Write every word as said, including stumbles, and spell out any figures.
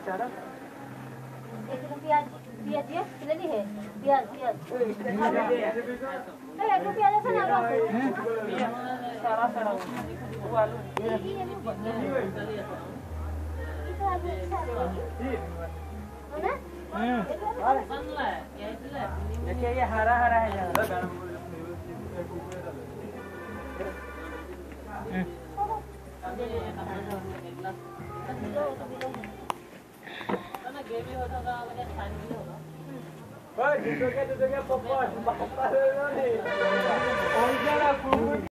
kilo प्याज प्याज ये ले ली है प्याज प्याज ए एक प्याज से ना लो सारा सारा वो आलू ये ये ना हम्म देखिए ये हरा हरा है यार गेवी होता था मतलब खाने भी होगा ओए जिसको क्या तो क्या पप्पा पप्पा रे नहीं और जरा